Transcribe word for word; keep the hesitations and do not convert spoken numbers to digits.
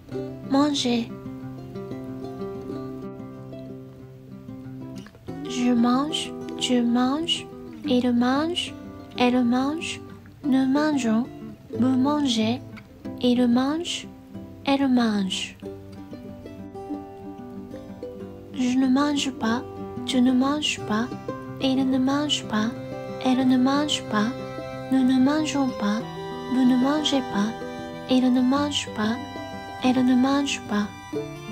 manger. Je mange, tu manges, il mange, elle mange, nous mangeons, vous mangez, il mange, elle mange. Je ne mange pas, tu ne manges pas, il ne mange pas, elle ne mange pas, nous ne mangeons pas, vous ne mangez pas, il ne mange pas, elle ne mange pas.